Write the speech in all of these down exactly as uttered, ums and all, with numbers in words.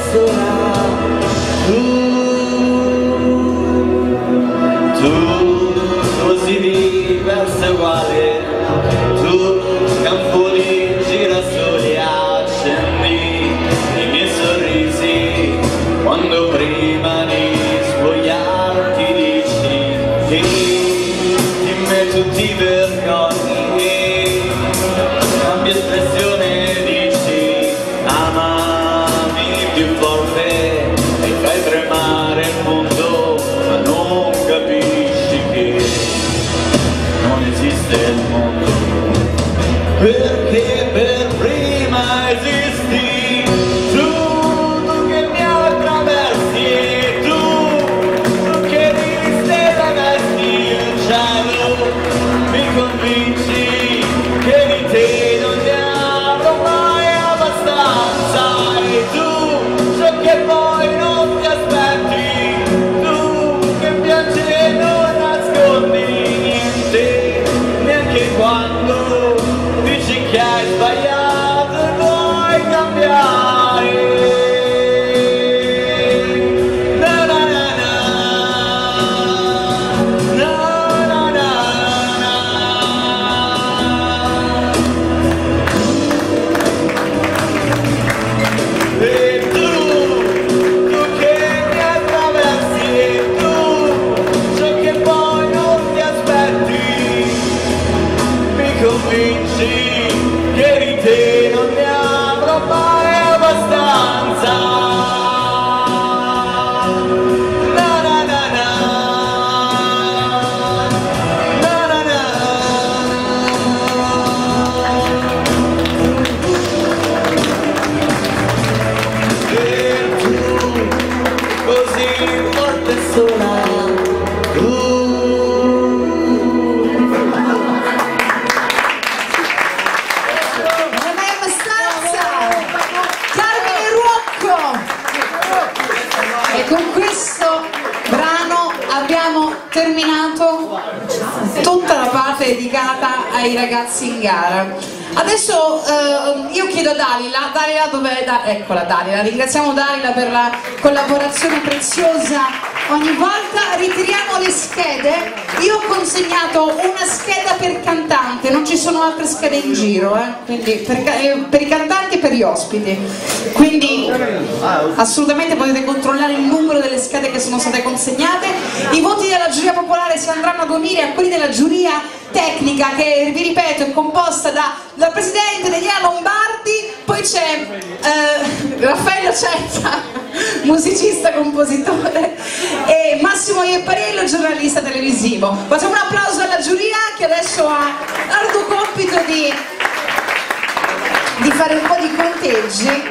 sola. Tu, tu così diversa e uguale, tu camponi, girasoli, accendi i miei sorrisi quando prima di spogliarti dici che in me tu ti vergogni, cambia espressione, dici amami più forte e fai tremare il mondo, ma non capisci che non esiste il mondo, perché per prima esisti tu, tu che mi attraversi, tu, tu che di stella vesti il cielo, mi convinci che di te non ne avrò mai abbastanza, e tu, ciò che poi non ti aspetti, tu che piangi e non nascondi niente, neanche quando dici che hai sbagliato e vuoi cambiare. Na na na na, na na na na. E tu, tu che mi attraversi, e tu, ciò che poi non ti aspetti, mi convinci che di te non ne avrò mai abbastanza. Na na na na, na na na. E tu, così forte e sola, tu. Non è mai abbastanza! Carmine Ruocco! E con questo brano abbiamo terminato tutta la parte dedicata ai ragazzi in gara. Adesso eh, io chiedo a Dalila, Dalila dov'è? Da eccola Dalila, ringraziamo Dalila per la collaborazione preziosa. Ogni volta ritiriamo le schede. Io ho consegnato una scheda per cantante, non ci sono altre schede in giro, eh? Quindi per, eh, per i cantanti e per gli ospiti. Quindi assolutamente potete controllare il numero delle schede che sono state consegnate. I voti della giuria popolare si andranno ad unire a quelli della giuria tecnica, che vi ripeto è composta da, dal presidente Delia Lombardi, poi c'è eh, Raffaello Cetta, musicista, compositore, e Massimo Iepparello, giornalista televisivo. Facciamo un applauso alla giuria che adesso ha l'arduo compito di, di fare un po' di conteggi.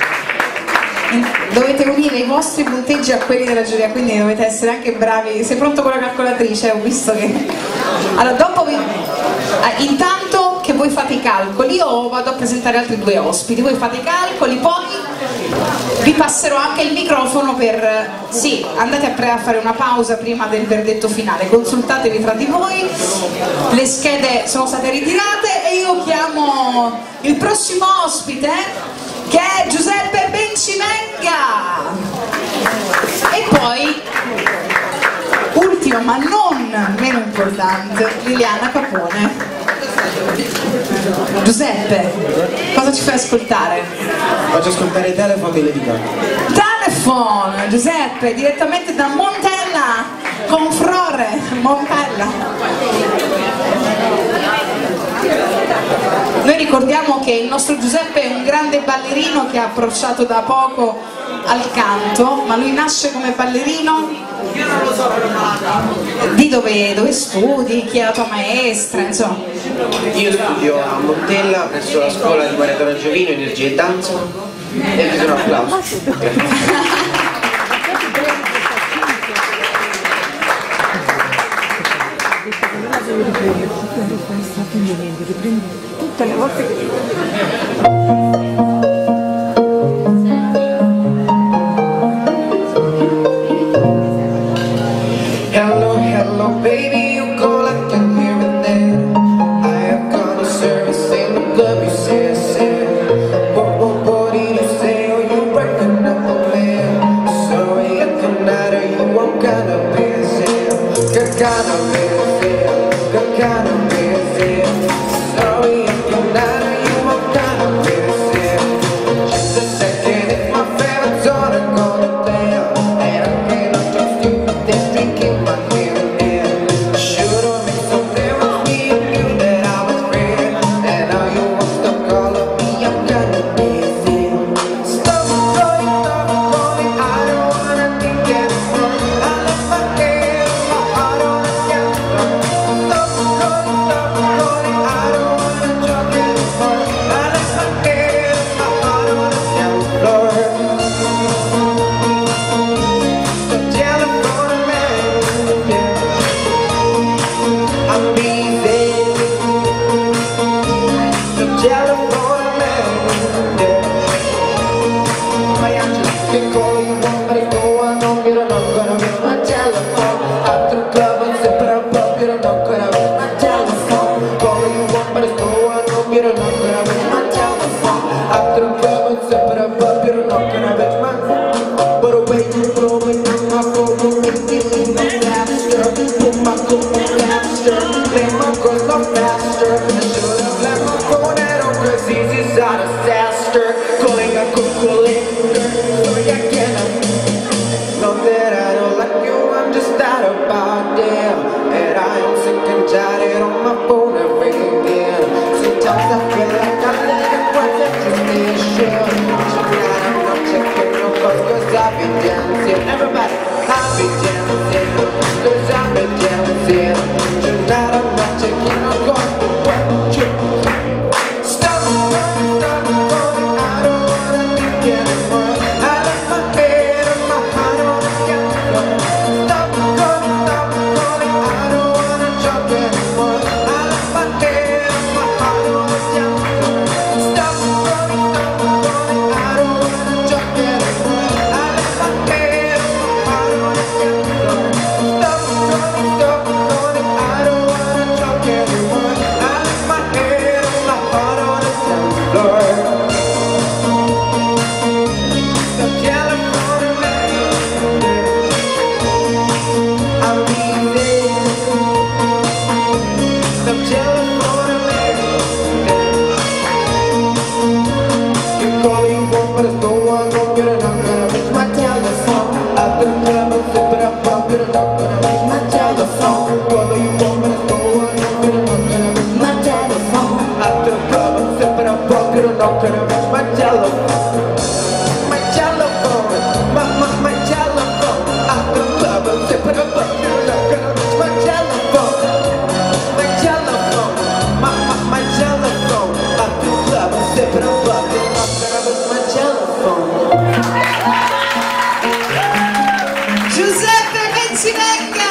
Dovete unire i vostri punteggi a quelli della giuria, quindi dovete essere anche bravi. Sei pronto con la calcolatrice? Ho visto che... Allora, dopo vi... ah, intanto che voi fate i calcoli, io vado a presentare altri due ospiti, voi fate i calcoli, poi vi passerò anche il microfono per... Sì, andate a, a fare una pausa prima del verdetto finale, consultatevi tra di voi, le schede sono state ritirate e io chiamo il prossimo ospite, che è Giuseppe Bencivenga, e poi ultima ma non meno importante Liliana Capone. Giuseppe, cosa ci fai ascoltare? Faccio ascoltare Telephone di Lady Gaga. Telephone, Giuseppe, direttamente da Montella, con Frore, Montella. Noi ricordiamo che il nostro Giuseppe è un grande ballerino che ha approcciato da poco al canto, ma lui nasce come ballerino. Io non lo so, Di dove, dove studi? Chi è la tua maestra? Insomma. io studio a Montella presso la scuola di Maria Giovino, Energia e Danza, e ti do un applauso. Tutte le volte che Hello, hello, baby, you go like I'm here and there. I have got a service in the club, you say, I say. What, what, what did you say? Oh, you breaking up. kind of busy, what kind of busy. Sorry if you're not, you are kind of busy. Just a second, it's my favorite song to go to bed, and I cannot trust you with this drinking my hand in. Should've made something with me and knew that I was free, and now you want to call up me, I'm kind of busy. Stop calling, stop calling, I don't wanna think anymore. I left my head, my heart on the counter. Stop calling, stop calling, I don't wanna talk anymore. I left my head, my heart on the counter. Stop telephoning me, yeah. I'm busy. Stop telephoning me, yeah. My angel can call you one, but it's no one on, you're not gonna miss my telephone. Out to the club and sip it up, up, you're not gonna miss my telephone. Call you one, but it's no one on, you're not gonna miss my telephone. Out to the club and sip it up, up, you're not gonna miss my telephone. But away you blow it on my phone, make me leave no faster. Put my coat on faster, play my girls no faster. I should've left my phone at home, cause this is a disaster. Calling a calculator, sorry I cannot. Know that I don't like you, I'm just out of body. And I am sick and tired on my phone every again. Sometimes I feel like I let it was a destination. Tonight I'm not checking no calls, cause I've been dancing. Everybody, I've been dancing, cause I've been dancing. Tonight I'm not checking no calls, but what you stop, stop, stop calling, I don't wanna think anymore. I left my head and my heart on the counter. Stop calling, stop calling, I don't wanna talk anymore. I left my head and my heart on the counter. Stop calling, stop calling, I don't wanna talk anymore. I left my head and my heart on the counter. Stop calling, stop calling, I don't wanna talk anymore. I left my head and my heart on the counter. Stop telephoning me, I'm busy. Stop telephoning me. You call you one, but it's no one on, you're not gonna reach my telephone. Out the club and sip it up, up, you're not gonna reach my telephone. Call you one, but it's no one on, you're not gonna reach my telephone. Out the club and sip it up, up, you're not gonna reach my telephone. My telephone, my, my, my telephone. Out the club and sip it up, up, you're not gonna reach my telephone. My telephone, my, my, my telephone. Out the club and sip it up, up, you're not gonna reach my telephone. Giuseppe Bencivenga!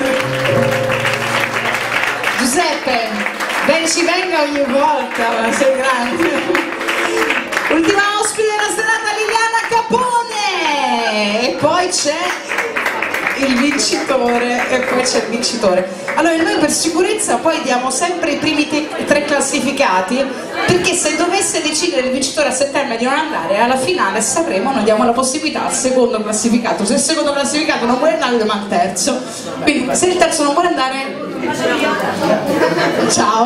Giuseppe, Bencivenga ogni volta, ma sei grande. Ultima ospite della serata, Liliana Capone! E poi c'è il vincitore, e poi c'è il vincitore. Allora noi per sicurezza poi diamo sempre i primi te- tre classificati, perché se dovesse decidere il vincitore a settembre di non andare alla finale sapremo, noi diamo la possibilità al secondo classificato. Se il secondo classificato non vuole andare, dobbiamo al terzo. Quindi se il terzo non vuole andare, ciao.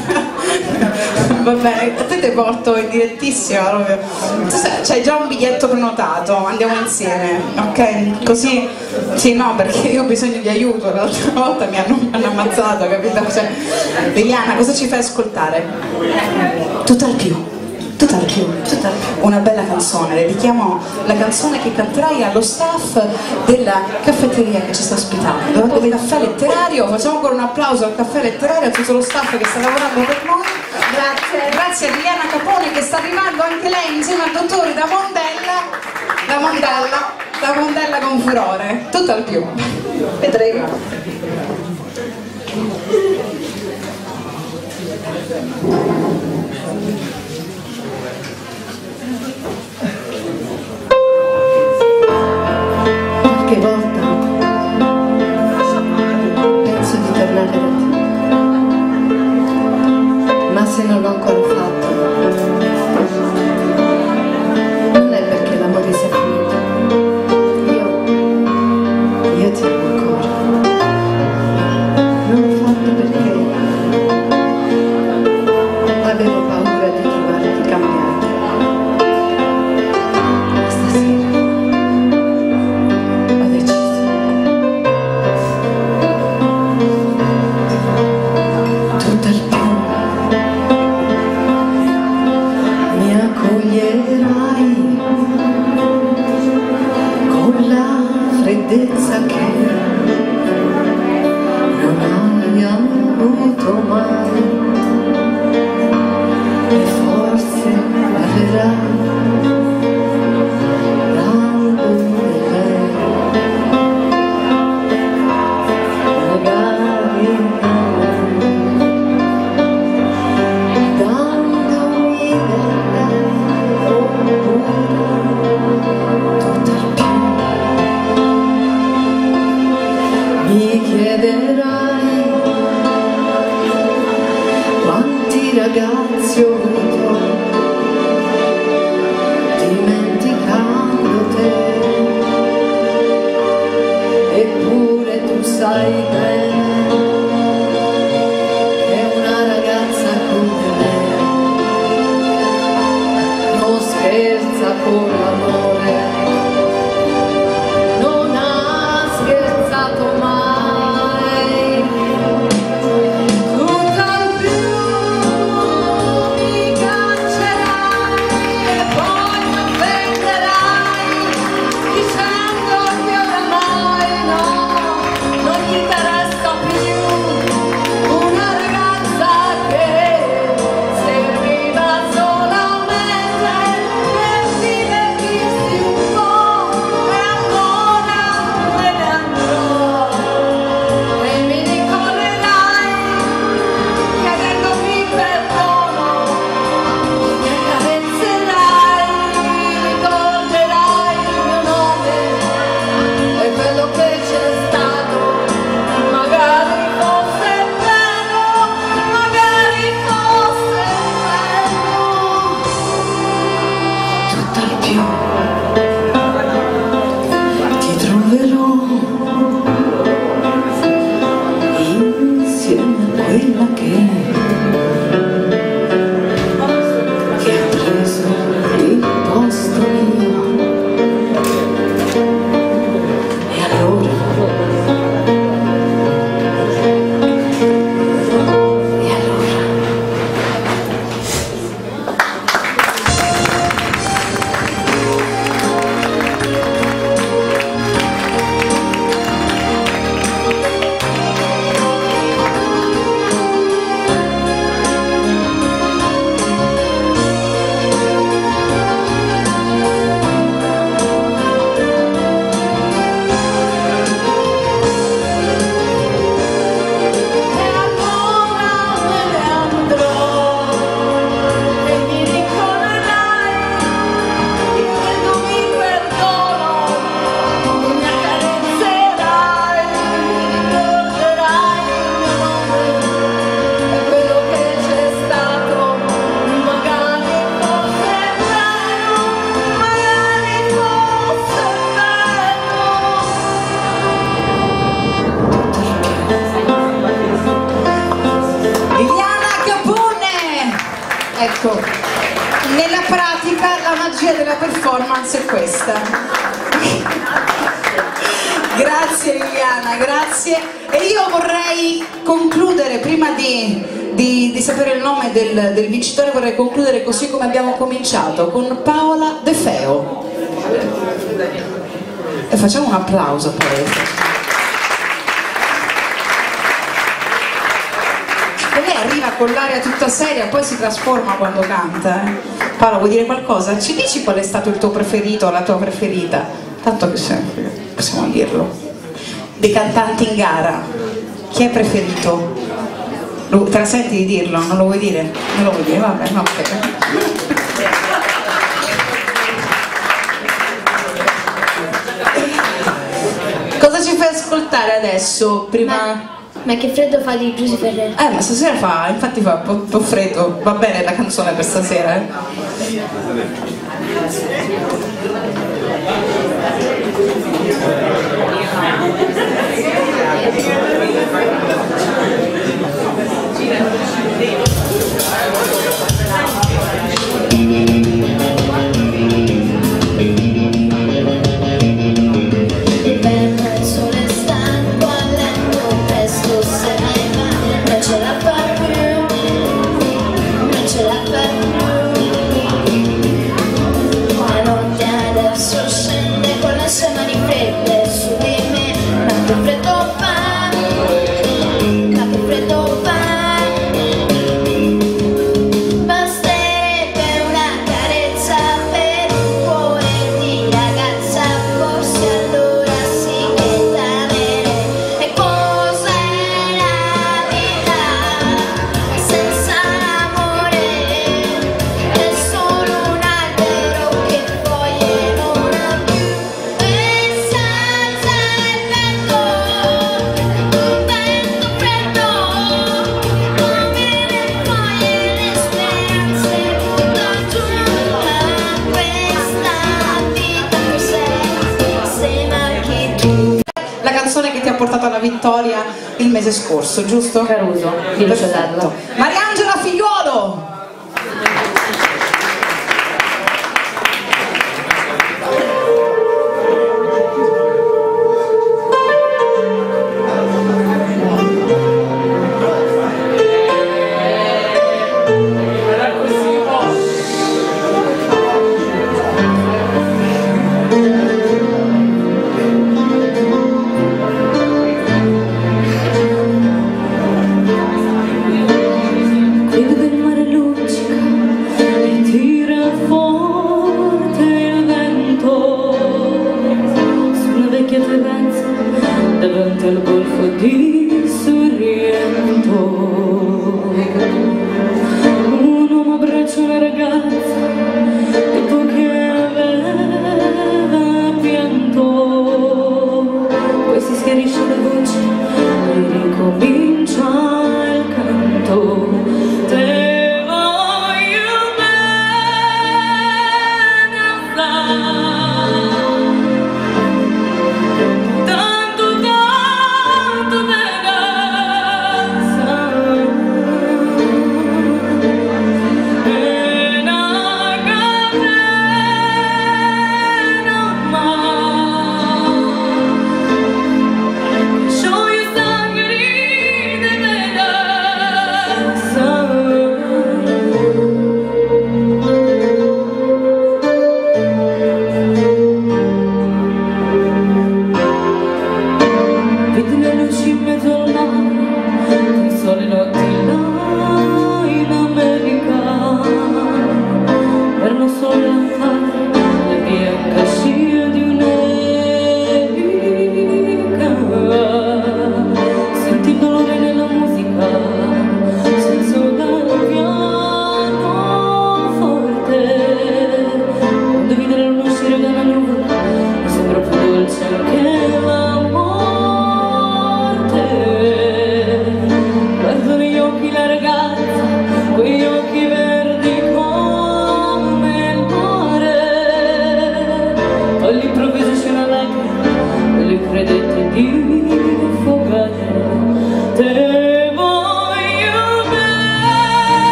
Va bene, a te ti porto in direttissima proprio. Tu sai, c'hai già un biglietto prenotato, andiamo insieme, ok? Così, sì, no, perché io ho bisogno di aiuto, l'altra volta mi hanno, mi hanno ammazzato, capito? Cioè, Liliana, cosa ci fai ascoltare? Tutt'al più. Tutt'al più, tutt'al più. Una bella canzone, dedichiamo la canzone che canterai allo staff della caffetteria che ci sta ospitando, del caffè letterario. Facciamo ancora un applauso al caffè letterario, a tutto lo staff che sta lavorando per noi. Grazie, grazie a Liliana Capone che sta arrivando anche lei insieme al dottore da Mondella, da Mondella, da Mondella con furore. Tutt'al più. Vedremo. Qualche volta penso di tornare da te, ma se non l'ho ancora fatto non è perché l'amore sia finito. Io, io ti amo ancora. Mi chiederai quanti ragazzi ho avuto dimenticando te, eppure tu sai bene che una ragazza come me non scherza con l'amore, non ha scherzato mai. Ecco, nella pratica la magia della performance è questa. Grazie Liliana, grazie. E io vorrei concludere, prima di, di, di sapere il nome del, del vincitore, vorrei concludere così come abbiamo cominciato, con Paola De Feo. E facciamo un applauso poi. Lei arriva con l'aria tutta seria, poi si trasforma quando canta. Eh? Paola, vuoi dire qualcosa? Ci dici qual è stato il tuo preferito o la tua preferita? Tanto che sempre possiamo dirlo. Dei cantanti in gara, chi è preferito? Lo, te la senti di dirlo? Non lo vuoi dire? Non lo vuoi dire? Vabbè, no, okay. Cosa ci fai ascoltare adesso? Prima... Ma... Ma che freddo fa di Giusy Ferrer? Eh, ma stasera fa, infatti fa un po' freddo, va bene la canzone per stasera, eh? Ma vittoria il mese scorso, giusto? Caruso, di Perfetto. Mariangela Figliuolo! Davanti al golfo di Sorrento un uomo abbraccia una ragazza dopo che aveva pianto, poi si schiarisce la voce e ricomincia il canto. Te voglio bene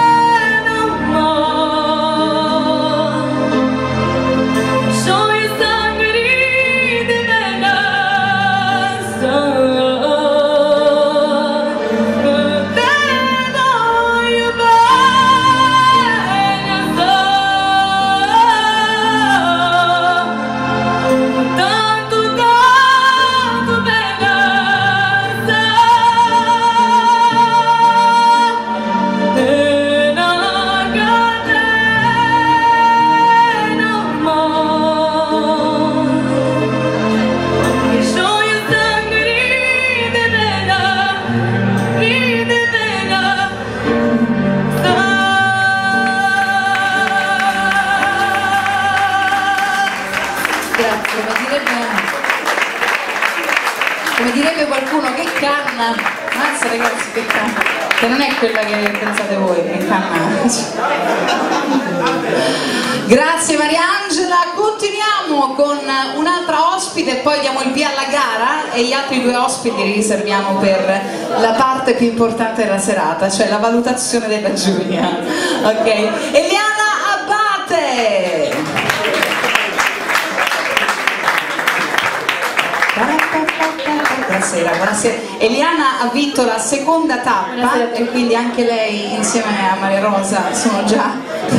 show yourself. direbbe qualcuno che canna, mazza ragazzi che canna, che non è quella che pensate voi, che canna. Grazie Mariangela, continuiamo con un'altra ospite e poi diamo il via alla gara e gli altri due ospiti li riserviamo per la parte più importante della serata, cioè la valutazione della giuria. Ok? Eliana Abate! Buonasera, buonasera. Eliana ha vinto la seconda tappa e quindi anche lei insieme a Maria Rosa sono già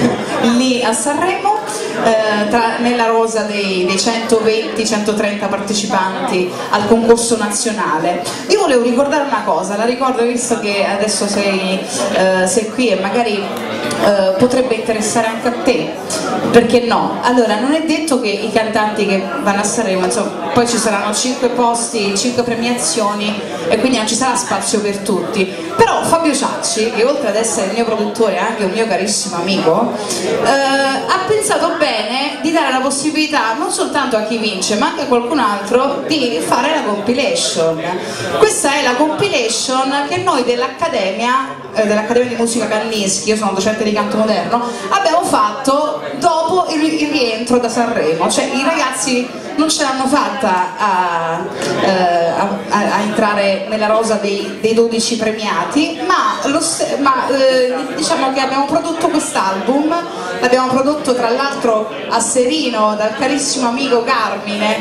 lì a Sanremo, eh, tra, nella rosa dei, dei centoventi centotrenta partecipanti al concorso nazionale. Io volevo ricordare una cosa, la ricordo visto che adesso sei, eh, sei qui e magari eh, potrebbe interessare anche a te, perché no? Allora, non è detto che i cantanti che vanno a Sanremo, insomma, poi ci saranno cinque posti, cinque premiazioni e quindi non ci sarà spazio per tutti, però Fabio Ciacci, che oltre ad essere il mio produttore è anche un mio carissimo amico, eh, ha pensato bene di dare la possibilità non soltanto a chi vince ma anche a qualcun altro di fare la compilation. Questa è la compilation che noi dell'Accademia eh, dell'Accademia di Musica Kandinsky, io sono docente di canto moderno, abbiamo fatto dopo il, il rientro da Sanremo, cioè i ragazzi non ce l'hanno fatta a, a, a, a entrare nella rosa dei, dei dodici premiati, ma, lo, ma eh, diciamo che abbiamo prodotto quest'album, l'abbiamo prodotto tra l'altro a Serino dal carissimo amico Carmine,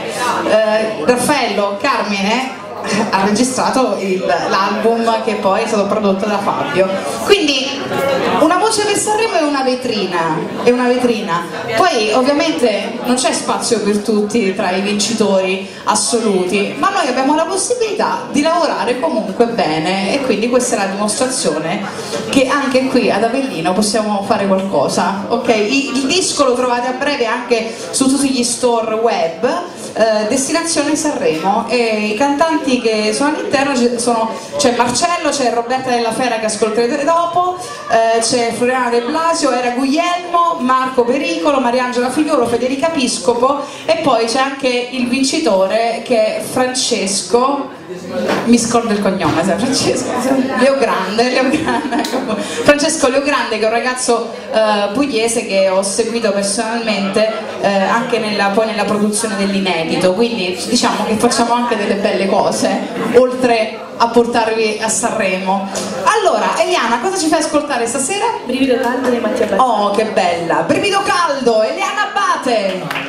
eh, Raffaello Carmine ha registrato l'album che poi è stato prodotto da Fabio, quindi una voce per Sanremo è una vetrina, è una vetrina. Poi ovviamente non c'è spazio per tutti tra i vincitori assoluti, ma noi abbiamo la possibilità di lavorare comunque bene e quindi questa è la dimostrazione che anche qui ad Avellino possiamo fare qualcosa, ok? Il, il disco lo trovate a breve anche su tutti gli store web, eh, destinazione Sanremo, e i cantanti che sono all'interno sono, c'è Marcello, c'è Roberta Della Fera che ascolterete dopo, eh, c'è Floriana De Blasio, Era Guglielmo, Marco Pericolo, Mariangela Figliolo, Federica Piscopo e poi c'è anche il vincitore che è Francesco, mi scordo il cognome, sai, Francesco Leogrande, Leogrande ecco. Francesco Leogrande, che è un ragazzo eh, pugliese che ho seguito personalmente eh, anche nella, poi nella produzione dell'inedito, quindi diciamo che facciamo anche delle belle cose oltre a portarvi a Sanremo. Allora Eliana, cosa ci fai ascoltare stasera? Brivido caldo di Mattia Abate. Oh che bella, Brivido caldo, Eliana Abate.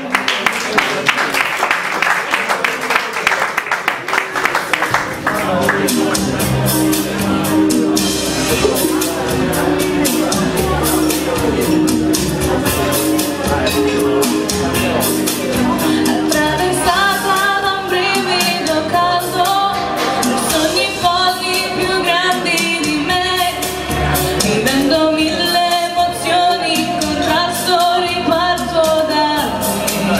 Attraversata da un brivido caldo, sogni folli più grandi di me, vivendo mille emozioni in contrasto riparto da te.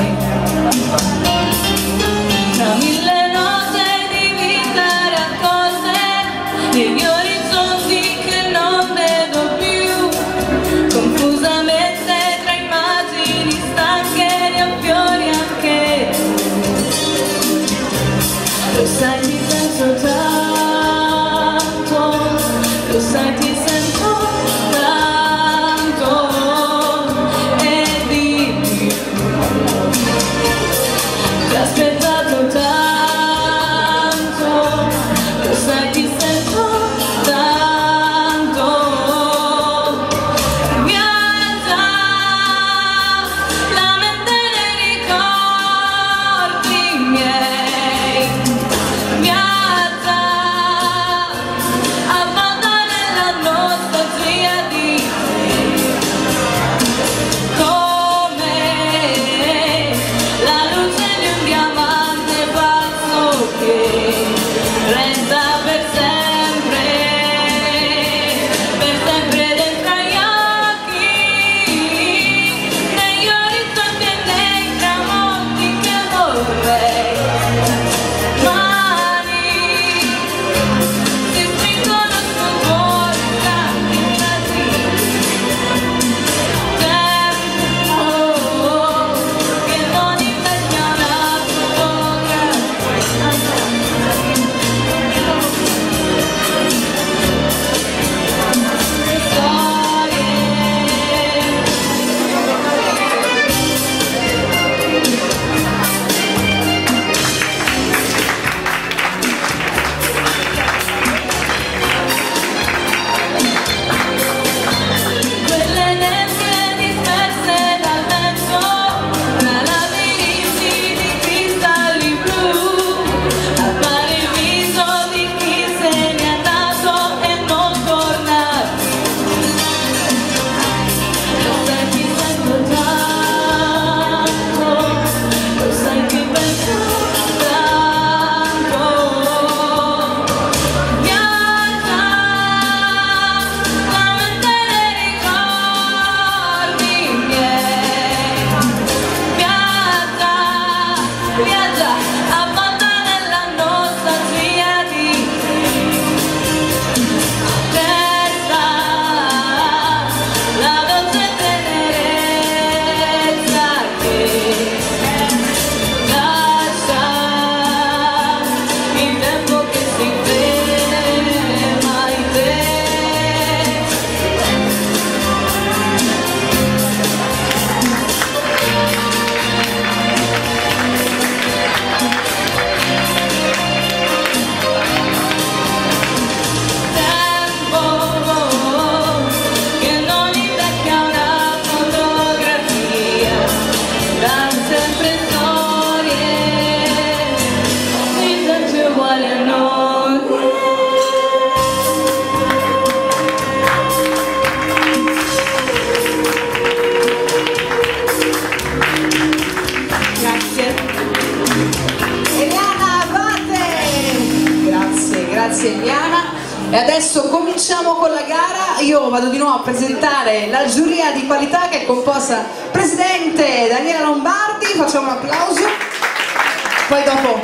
E adesso cominciamo con la gara. Io vado di nuovo a presentare la giuria di qualità che è composta presidente Daniela Lombardi, facciamo un applauso. Poi dopo,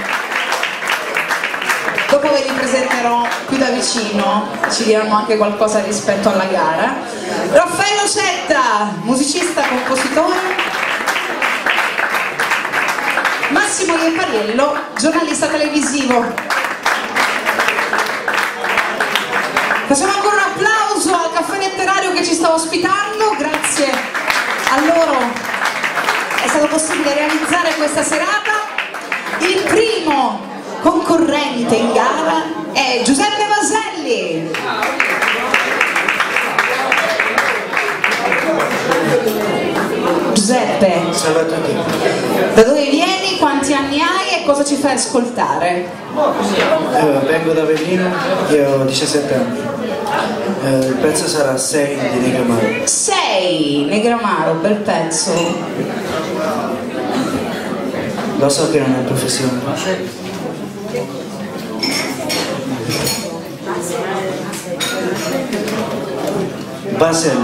dopo ve li presenterò qui da vicino, ci diranno anche qualcosa rispetto alla gara. Raffaello Cetta, musicista, compositore. Massimo Iepariello, giornalista televisivo. Facciamo ancora un applauso al caffè letterario che ci sta ospitando, grazie a loro è stato possibile realizzare questa serata. Il primo concorrente in gara è Giuseppe Vaselli. Giuseppe, salve a tutti. Da dove vieni, quanti anni hai e cosa ci fai ascoltare? Eh, vengo da Avellino e ho diciassette anni. Eh, il pezzo sarà sei di Negramaro. sei Negramaro, bel pezzo. Lo so che non è professione. Vaselli.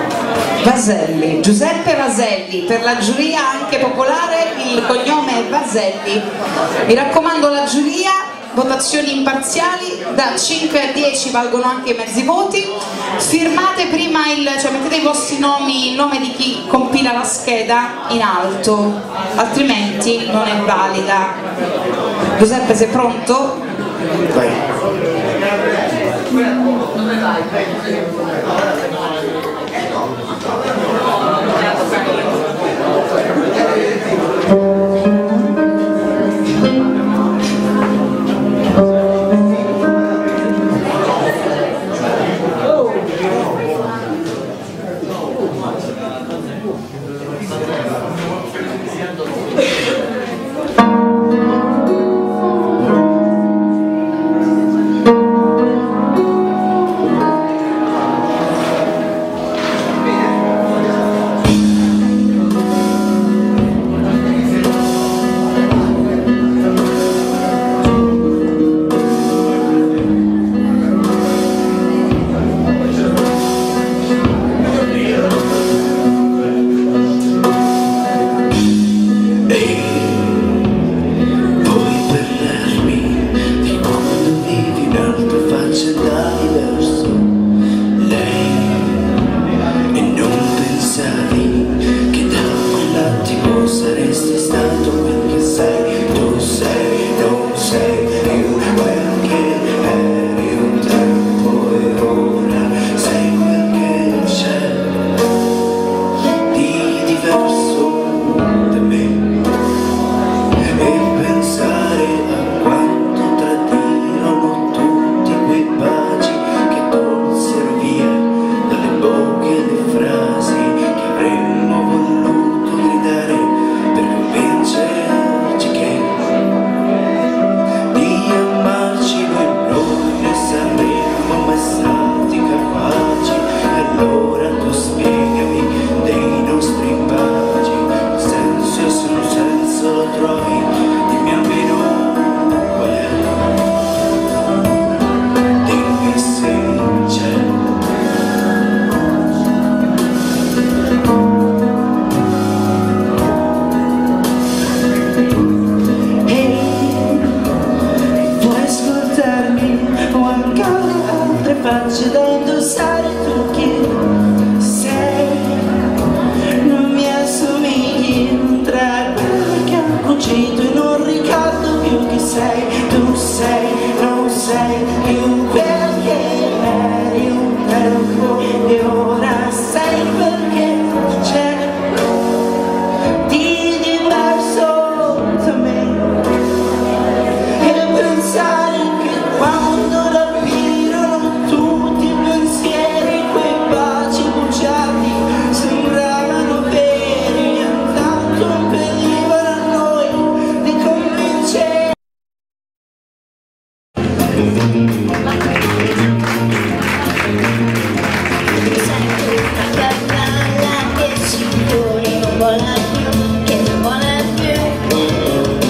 Vaselli, Giuseppe Vaselli, per la giuria anche popolare il cognome è Vaselli. Mi raccomando la giuria, votazioni imparziali, da cinque a dieci valgono anche i mezzi voti. Firmate prima il, cioè mettete i vostri nomi, il nome di chi compila la scheda in alto, altrimenti non è valida. Giuseppe, sei pronto? Vai.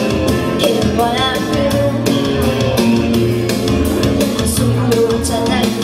Tonight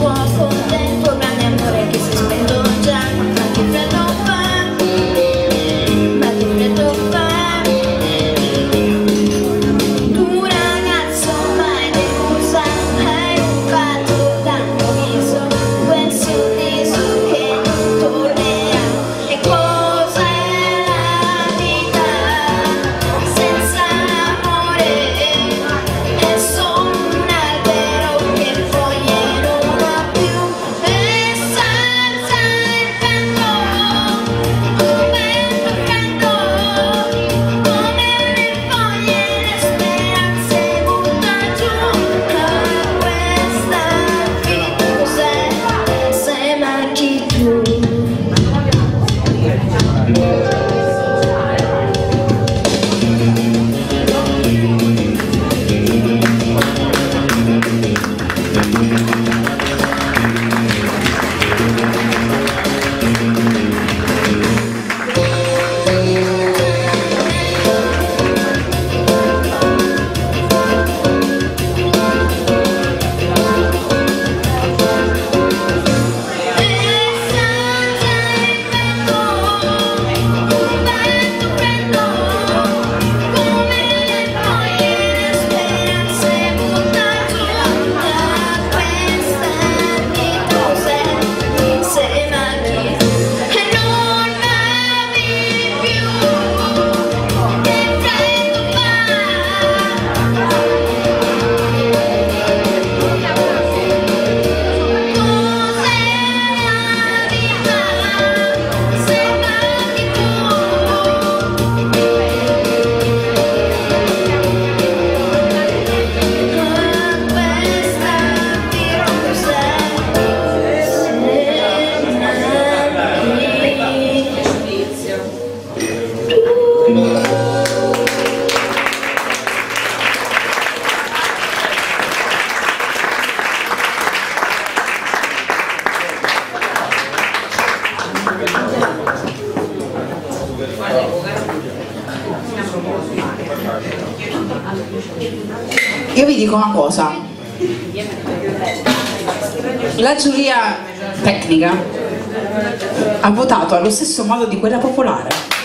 io vi dico una cosa, la giuria tecnica ha votato allo stesso modo di quella popolare.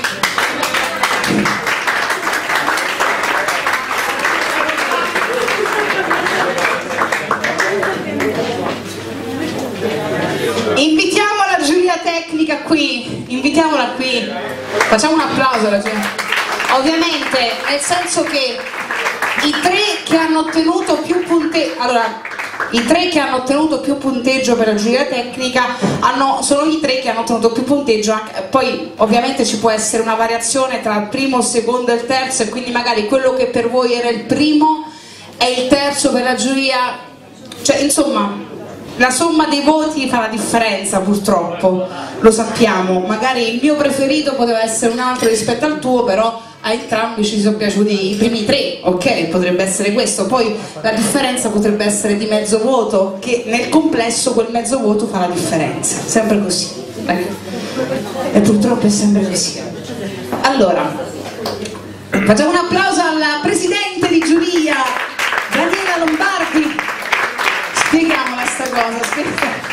Invitiamo la giuria tecnica qui, invitiamola qui, facciamo un applauso alla giuria. Ovviamente, nel senso che i tre che hanno ottenuto più punteggio, allora, i tre che hanno ottenuto più punteggio per la giuria tecnica hanno, sono i tre che hanno ottenuto più punteggio, anche, poi ovviamente ci può essere una variazione tra il primo, il secondo e il terzo, e quindi magari quello che per voi era il primo è il terzo per la giuria, cioè insomma la somma dei voti fa la differenza, purtroppo, lo sappiamo, magari il mio preferito poteva essere un altro rispetto al tuo, però a entrambi ci sono piaciuti i primi tre, ok, potrebbe essere questo, poi la differenza potrebbe essere di mezzo voto, che nel complesso quel mezzo voto fa la differenza, sempre così, e purtroppo è sempre così. Allora, facciamo un applauso alla presidente di giuria, Daniela Lombardi, spieghiamola sta cosa, spieghiamola.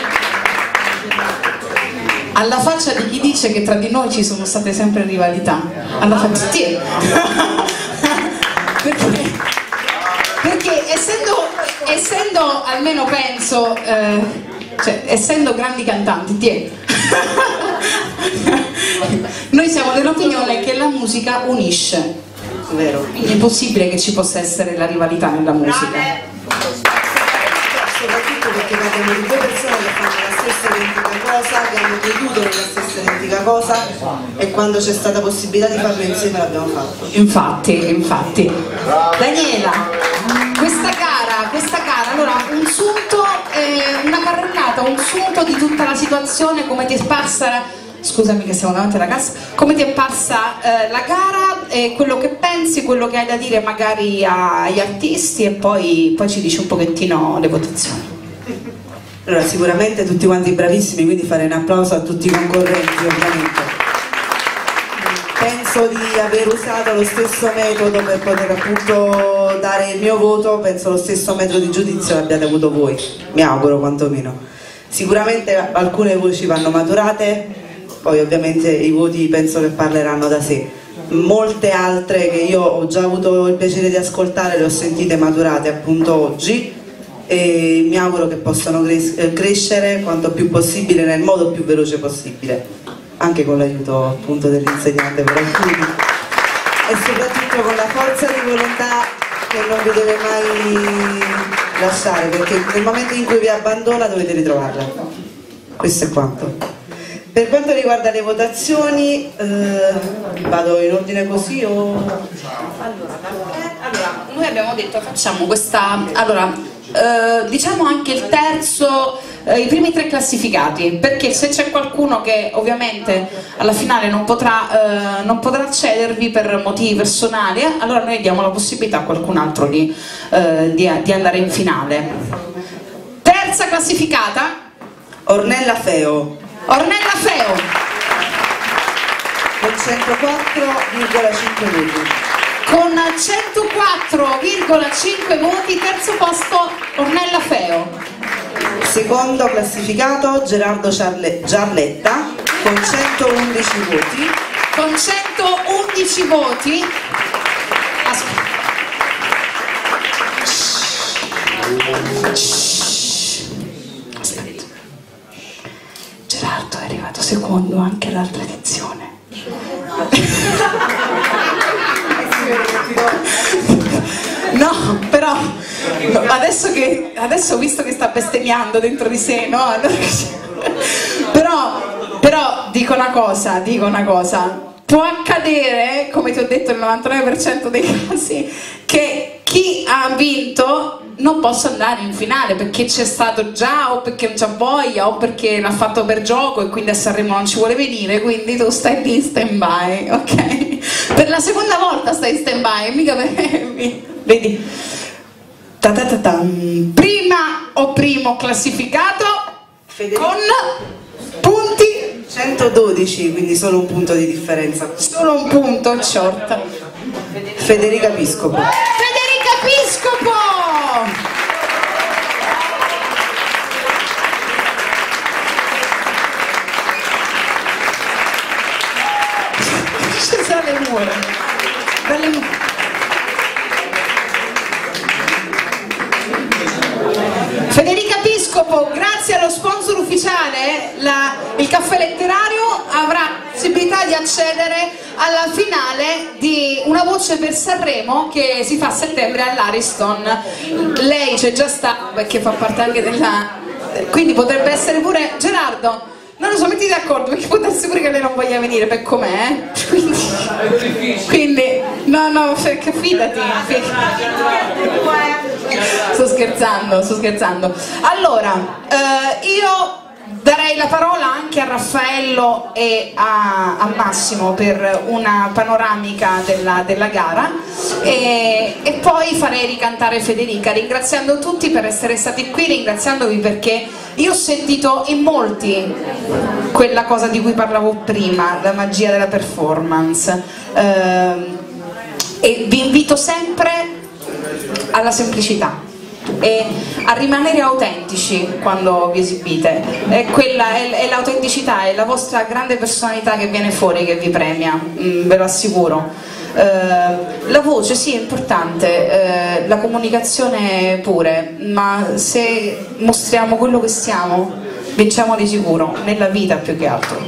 Alla faccia di chi dice che tra di noi ci sono state sempre rivalità, alla faccia di perché, perché essendo, essendo almeno penso, eh, cioè essendo grandi cantanti, tiè, noi siamo dell'opinione che la musica unisce, vero? Quindi è possibile che ci possa essere la rivalità nella musica. Soprattutto perché parliamo di due persone che fanno la stessa identica cosa, che hanno creduto nella stessa identica cosa, e quando c'è stata possibilità di farlo insieme l'abbiamo fatto. Infatti, infatti. Daniela, questa gara, questa gara, allora un sunto, eh, una carrellata, un sunto di tutta la situazione, come ti è parsa, scusami che siamo davanti alla cassa, come ti è parsa eh, la gara, eh, quello che pensi, quello che hai da dire magari agli artisti, e poi, poi ci dici un pochettino le votazioni. Allora, sicuramente tutti quanti bravissimi, quindi fare un applauso a tutti i concorrenti, ovviamente. Penso di aver usato lo stesso metodo per poter appunto dare il mio voto, penso lo stesso metodo di giudizio l'abbiate avuto voi, mi auguro quantomeno. Sicuramente alcune voci vanno maturate, poi ovviamente i voti penso che parleranno da sé. Molte altre che io ho già avuto il piacere di ascoltare le ho sentite maturate appunto oggi, e mi auguro che possano crescere quanto più possibile, nel modo più veloce possibile, anche con l'aiuto appunto dell'insegnante per alcuni, e soprattutto con la forza di volontà che non vi deve mai lasciare, perché nel momento in cui vi abbandona dovete ritrovarla. Questo è quanto. Per quanto riguarda le votazioni, eh, vado in ordine così o... Allora, allora, noi abbiamo detto facciamo questa... Allora, eh, diciamo anche il terzo, eh, i primi tre classificati, perché se c'è qualcuno che ovviamente alla finale non potrà, eh, non potrà accedervi per motivi personali, eh, allora noi diamo la possibilità a qualcun altro di, eh, di, di andare in finale. Terza classificata? Ornella Feo. Ornella Feo con centoquattro virgola cinque voti. Con centoquattro virgola cinque voti, terzo posto Ornella Feo. Secondo classificato Gerardo Giarle Giarletta con centoundici voti. Con centoundici voti. Aspetta. Gerardo è arrivato secondo anche l'altra edizione. No, però no, adesso che adesso visto che sta bestemmiando dentro di sé, no? Però, però dico una cosa, dico una cosa. Può accadere, come ti ho detto nel novantanove per cento dei casi, che chi ha vinto non possa andare in finale perché c'è stato già, o perché non c'ha voglia, o perché l'ha fatto per gioco e quindi a Sanremo non ci vuole venire, quindi tu stai lì in stand by, ok? Per la seconda volta stai in stand by, mica per... vedi? Ta ta ta ta. Prima o primo classificato Federico. Con punti centododici, quindi solo un punto di differenza. Solo un punto, short. Federica Piscopo. Federica Piscopo! Capiscopo! Ci sono le mura. Dalle mura. Federica Piscopo, grazie allo sponsor ufficiale, la, il caffè letterario avrà la possibilità di accedere alla finale di Una voce per Sanremo che si fa a settembre all'Ariston. Lei c'è già stata perché fa parte anche della... quindi potrebbe essere pure Gerardo. Non lo so, mettiti d'accordo perché può darsi pure che lei non voglia venire per com'è, eh? Quindi, quindi, no, no, fidati, fidati. Sto scherzando, sto scherzando. Allora, eh, io darei la parola anche a Raffaello e a, a Massimo per una panoramica della, della gara e, e poi farei ricantare Federica, ringraziando tutti per essere stati qui, ringraziandovi perché io ho sentito in molti quella cosa di cui parlavo prima, la magia della performance, eh, e vi invito sempre alla semplicità e a rimanere autentici quando vi esibite. È, quella, è, è l'autenticità, è la vostra grande personalità che viene fuori che vi premia, mm, ve lo assicuro. Uh, la voce sì è importante, uh, la comunicazione pure, ma se mostriamo quello che siamo vinciamo di sicuro, nella vita più che altro.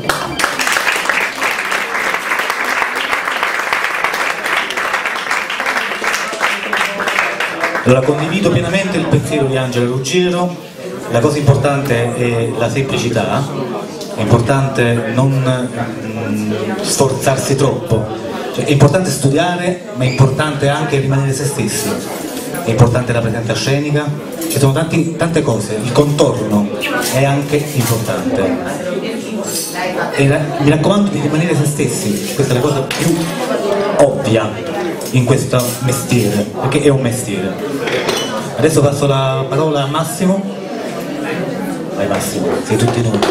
Allora, condivido pienamente il pensiero di Angela Ruggiero. La cosa importante è la semplicità, è importante non mh, sforzarsi troppo. Cioè, è importante studiare, ma è importante anche rimanere se stessi, è importante la presenza scenica, ci sono tanti, tante cose, il contorno è anche importante. E la, mi raccomando di rimanere se stessi, questa è la cosa più ovvia in questo mestiere, perché è un mestiere. Adesso passo la parola a Massimo. Vai Massimo, sei tutti noi.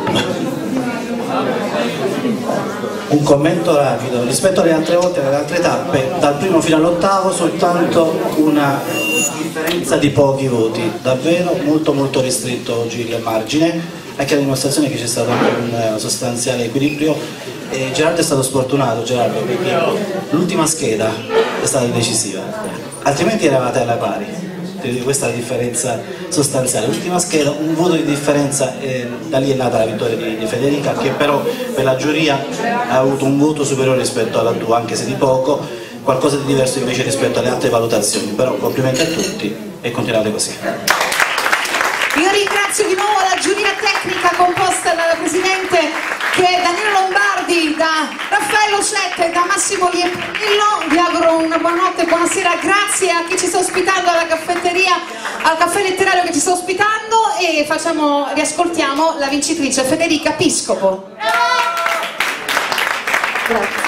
Un commento rapido, rispetto alle altre volte, alle altre tappe, dal primo fino all'ottavo soltanto una differenza di pochi voti, davvero molto molto ristretto giri a margine, anche la dimostrazione che c'è stato anche un sostanziale equilibrio. E Gerardo è stato sfortunato, Gerardo, perché l'ultima scheda è stata decisiva, altrimenti eravate alla pari. Questa è la differenza sostanziale, l'ultima scheda, un voto di differenza, eh, da lì è nata la vittoria di, di Federica, che però per la giuria ha avuto un voto superiore rispetto alla tua, anche se di poco, qualcosa di diverso invece rispetto alle altre valutazioni, però complimenti a tutti e continuate così. Io ringrazio di nuovo la giuria tecnica composta dalla Presidente che è Daniele Lombardi, da Raffaello Sette, da Massimo Iepillo. Vi auguro una buonanotte, buonasera, grazie a chi ci sta ospitando alla caffetteria, al caffè letterario che ci sta ospitando e facciamo, riascoltiamo la vincitrice Federica Piscopo. Grazie.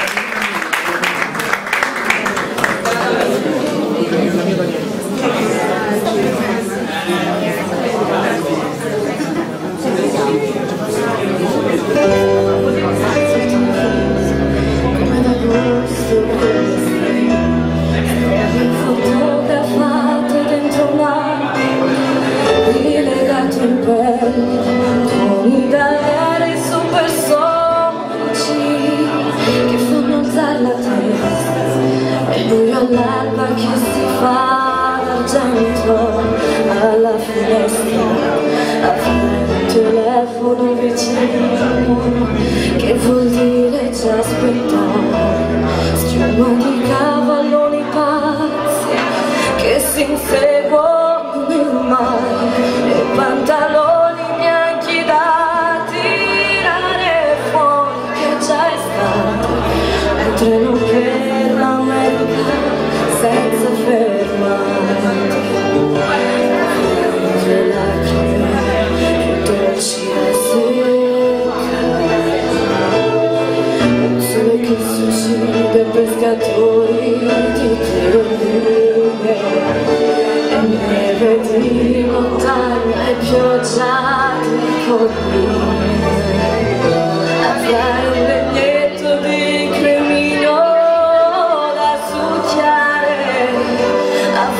L'alba che si fa d'argento alla finestra a fare un telefono vicino, che vuol dire ci aspettare, schiuma di cavalloni pazzi che si inseguono nel mare e pantaloni bianchi da tirare fuori, che già è stato un treno per l'America senza fermare, le lacrime più dolci e secche, un sole che si uccide pescatori di teorie, e neve di montagna e pioggia di colline, a fare un legnetto di cremino da succhiare, a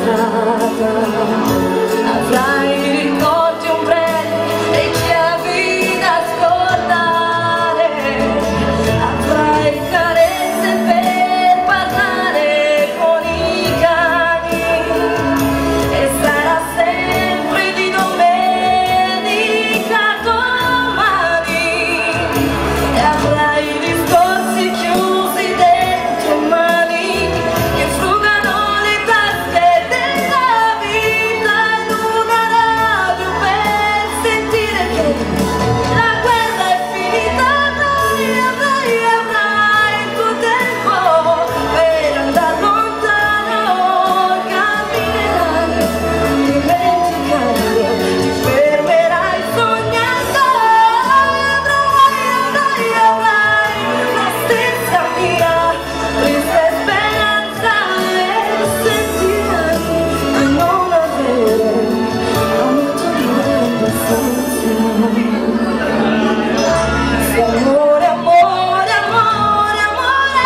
strada, avrai i ricordi ombrelli e chiavi da scordare, avrai carezze per parlare con i cani e sarà sempre di domenica domani e avrai i discorsi chiusi dentro mani che frugano le tasche della vita in una radio per sentire che la guerra è finita. Avrai, avrai, avrai il tuo tempo per andare lontano, camminerai dimenticando, ti fermerai sognando. Avrai, avrai, avrai la stessa mia triste speranza e sentirai di non avere avuto abbastanza. Se amore, amore, amore, amore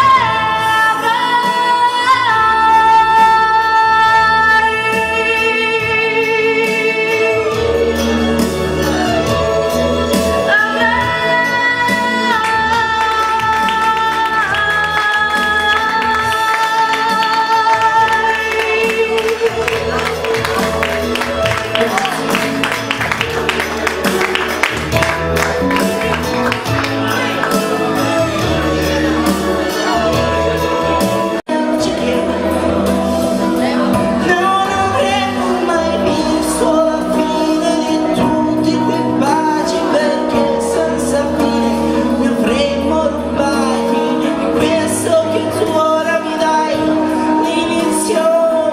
non avremo mai visto la fine di tutti quei baci, perché senza fine ne avremmo rubati di questo che tu ora mi dai l'inizio.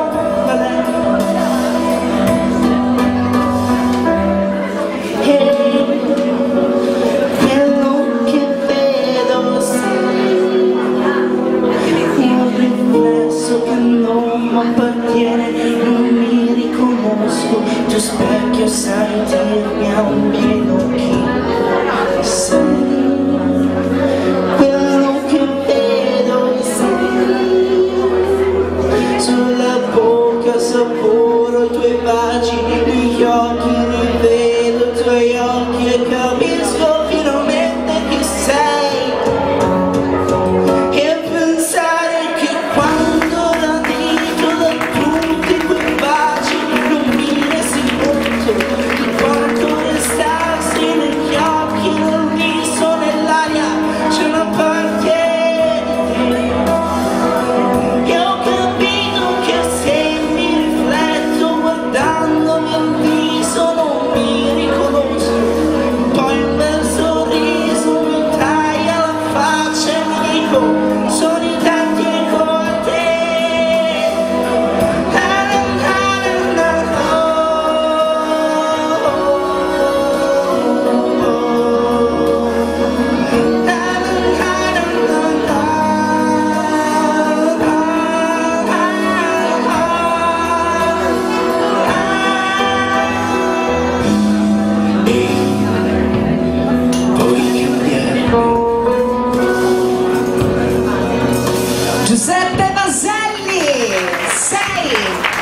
E quello che vedo sei un riflesso che non mi appartiene, non mi riconosco, tu specchio sai dirmi almeno chi sei. Quello che vedo sei, sulla bocca saporo i tuoi baci, negli occhi rivedo i tuoi occhi e capisco finalmente chi sei. E pensare che quando radito da tutti quei baci non mi resi conto di quanto restassi negli occhi, nel viso, nell'aria c'è una parte di te. E ho capito che se mi rifletto guardandomi al viso non mi riconosco. Poi un bel sorriso mi taglia la faccia e mi dico sono i tanti come te. Na, na, na, na, na, Giuseppe Vaselli, sei.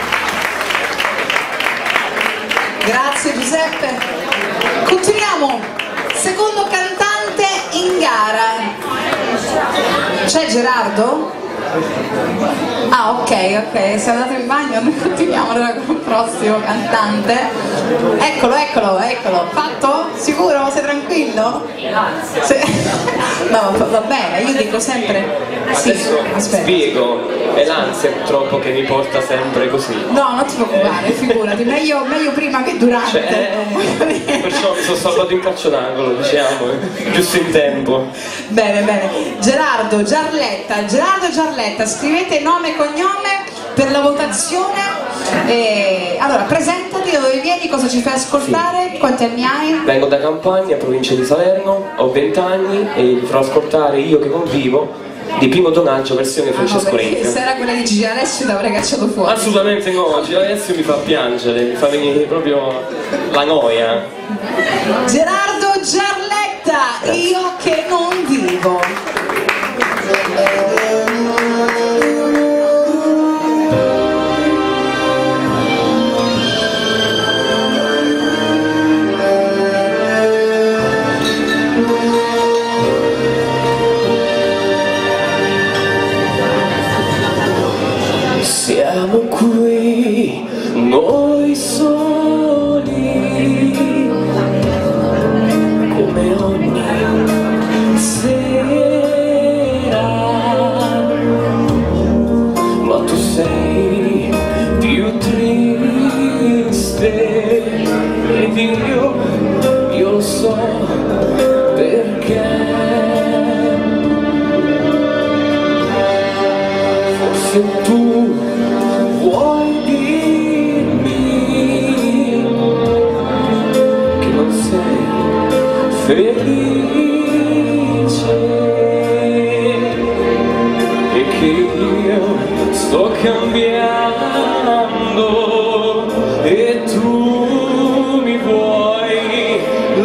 Grazie Giuseppe. Continuiamo. Secondo cantante in gara. C'è Gerardo? Ah, ok, ok, siamo andati in bagno, noi continuiamo allora con il prossimo cantante. Eccolo, eccolo, eccolo. Fatto? Sicuro? Sei tranquillo? Se... No, va bene, io dico sempre. Sì, adesso aspetta. spiego, è l'ansia purtroppo che mi porta sempre così. No, non ti preoccupare, figurati, meglio, meglio prima che durante. Cioè, eh, perciò mi sono salvato in calcio d'angolo, diciamo, giusto in tempo. Bene, bene. Gerardo Giarletta, Gerardo Giarletta, scrivete nome e cognome per la votazione. E... allora, presentati, da dove vieni, cosa ci fai ascoltare, sì. Quanti anni hai? Vengo da Campania, provincia di Salerno, ho venti anni e vi farò ascoltare Io che convivo di Primo Donaggio versione Francesco ah, no, Renca. Se era quella di Gigi Alessio l'avrei cacciato fuori. Assolutamente no, Gigi Alessio mi fa piangere, mi fa venire proprio la noia. Gerardo Giarletta, grazie. Io che non vivo. noi soli, come ogni sera, ma tu sei più triste ed io, io lo so perché. Forse tu vuoi dirmi che non sei felice e che io sto cambiando e tu mi vuoi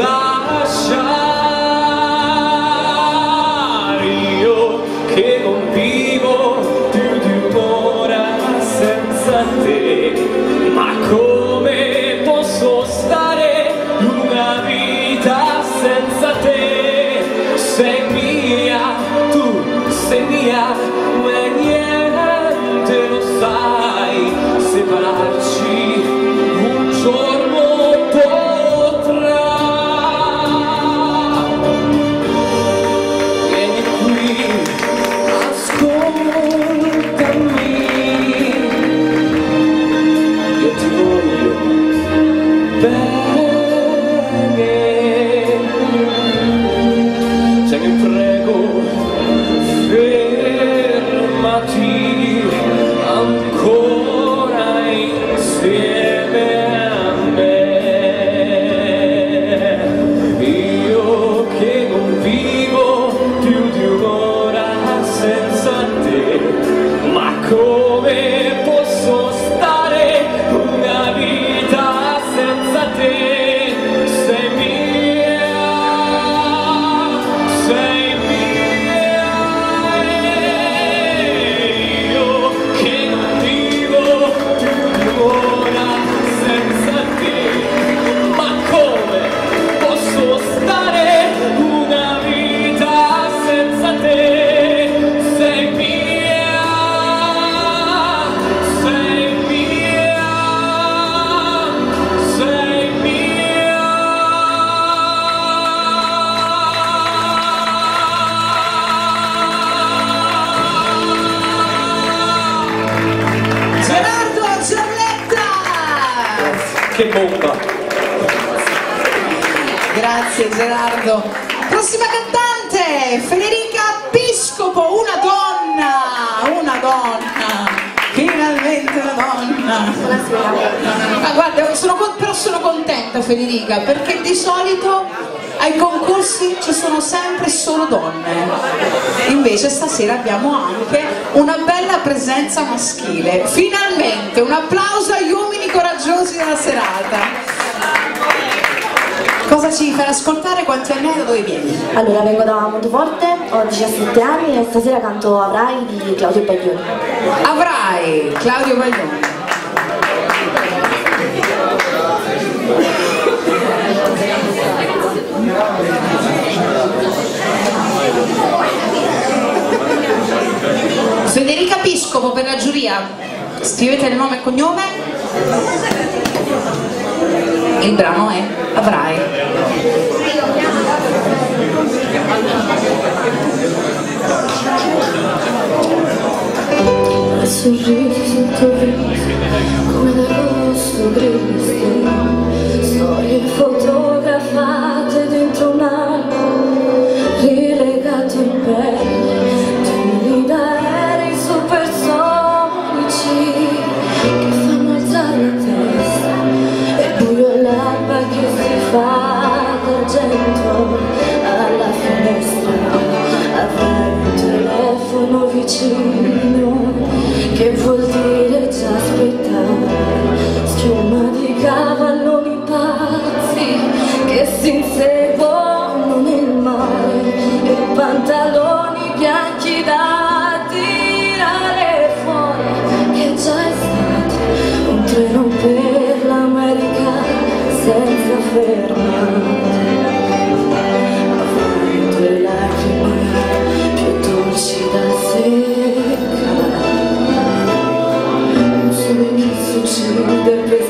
lasciare. Io che non vivo più di un'ora senza te, ma come posso stare una vita senza te? Sei mia, tu sei mia, ma niente lo sai separarci, un giorno potrà. Vieni qui, ascoltami, io ti voglio bene, se mi prego fermati ancora insieme a me. Io che non vivo più di un'ora senza te, ma come posso stare una vita senza te? Sei mia, sei mia, io che non vivo più di un'ora senza te, ma come posso stare una vita senza te? Sei mia, sei mia, sei mia. Gerardo Giarletta! Che bomba! Grazie Gerardo. Prossima cantante, Federica Piscopo, una donna, una donna, finalmente una donna. Ma guarda, sono, con- però sono contenta Federica, perché di solito ai concorsi ci sono sempre solo donne, invece stasera abbiamo anche una bella presenza maschile. Finalmente un applauso agli uomini coraggiosi della serata. Cosa ci fai ascoltare? Quanti anni hai? Da dove vieni? Allora, vengo da Monteforte, ho diciassette anni e stasera canto Avrai di Claudio Baglioni. Avrai, Claudio Baglioni. Federica Piscopo per la giuria. Scrivete il nome e cognome. Il brano è Avrai. Sorrisi sul tuo viso, come d'agosto grigi, storie fotografate dentro un album, rilegato in pelle, toni d'aerei supersonici che fanno alzare la testa, e buio all'alba che si fa d'argento alla finestra. Avrai un telefono vicino, che vuol dire già aspettare, schiuma di cavalloni pazzi che si inseguono nel mare, e pantaloni bianchi da tirare fuori, che già è stato un treno per l'America senza fermare. Avrai due lacrime più dolci da seccare, un sole che si uccide per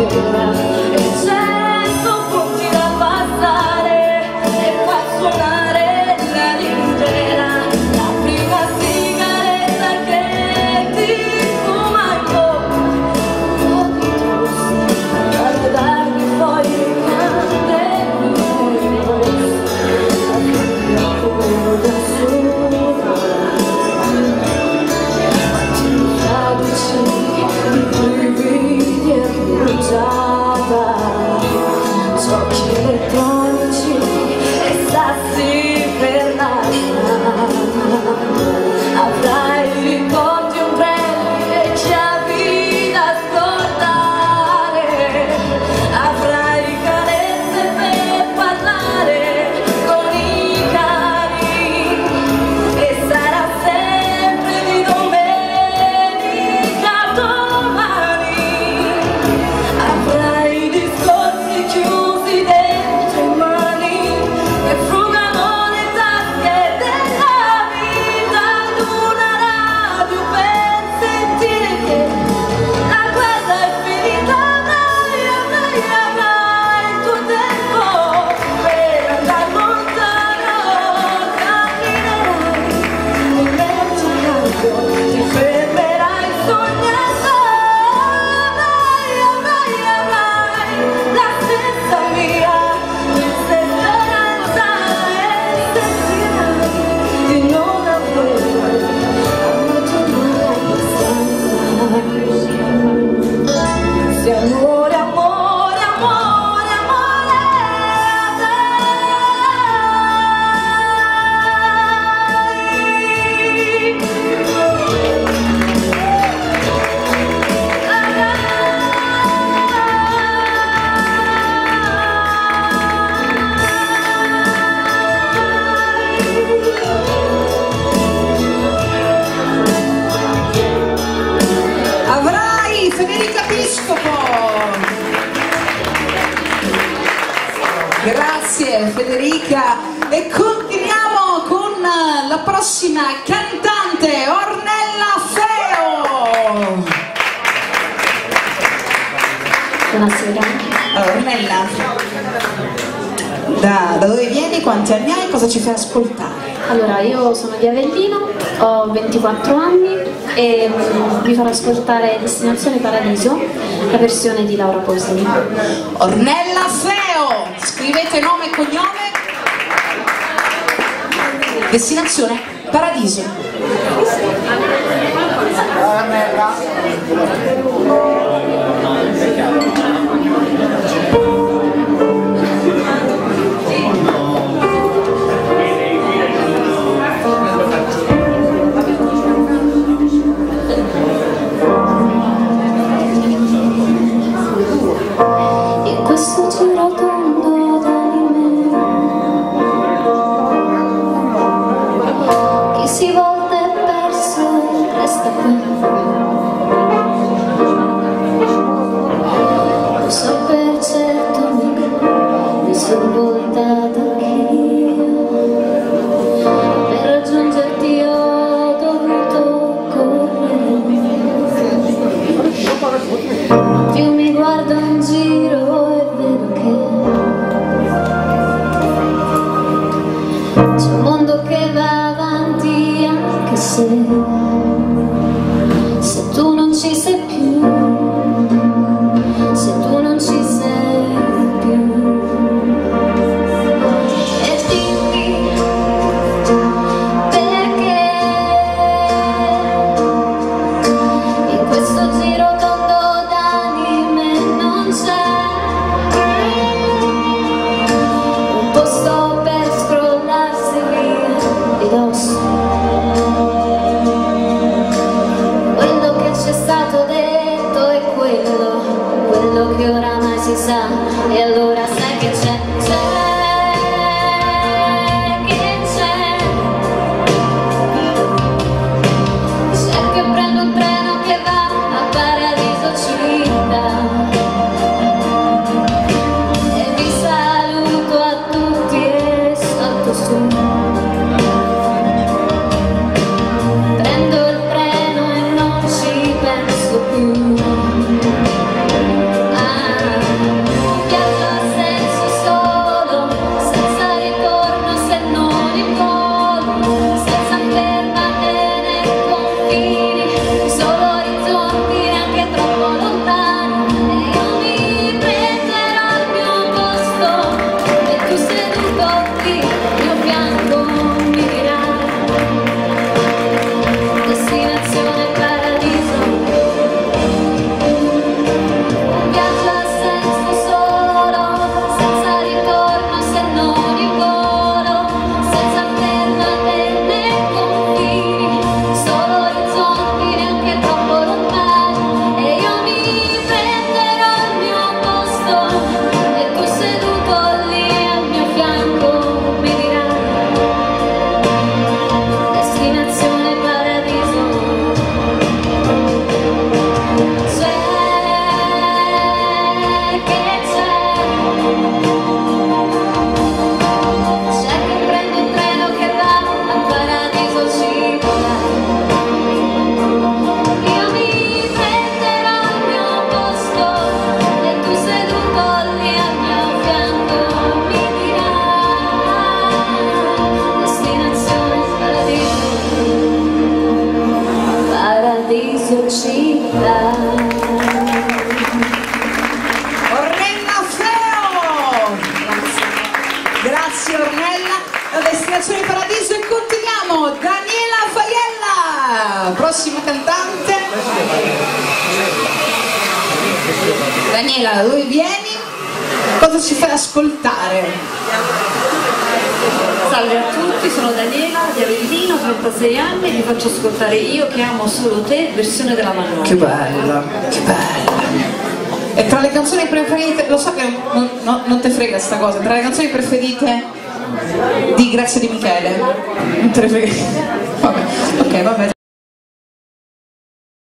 Grazie Federica e continuiamo con la prossima cantante, Ornella Feo. Buonasera. Allora, Ornella, da, da dove vieni, quanti anni hai e cosa ci fai ascoltare? Allora, io sono di Avellino, ho ventiquattro anni e um, vi farò ascoltare Destinazione Paradiso, la versione di Laura Pausini. Ornella Feo, scrivete nome e cognome. Destinazione Paradiso. In questo giro tondo d'anime chi si volta è perso e resta qui. Lo so per certo, amico, mi sono voltata anch'io. Per raggiungerti ho dovuto correre. Più mi guardo in giro e vedo che c'è un mondo che va avanti anche se, se tu non ci sei più, se tu non ci sei più. E dimmi perché in questo giro tondo d'anime non c'è un posto per scrollarsi via di dosso. Quello che c'è stato detto è quello, quello che oramai si sa, e allora sai che c'è, c'è, che c'è, c'è che prendo un treno che va a Paradiso città. E vi saluto a tutti e salto su. Prendo il treno e non ci penso più. Ah, Daniela, da dove vieni? Cosa ci fai ascoltare? Salve a tutti, sono Daniela di Avellino, trentasei anni, vi faccio ascoltare Io che amo solo te, versione della Mannoia. Che bella, che bella. E tra le canzoni preferite, lo so che non, no, non te frega sta cosa, tra le canzoni preferite di Grazia Di Michele? Non te ne frega? Vabbè, ok, vabbè.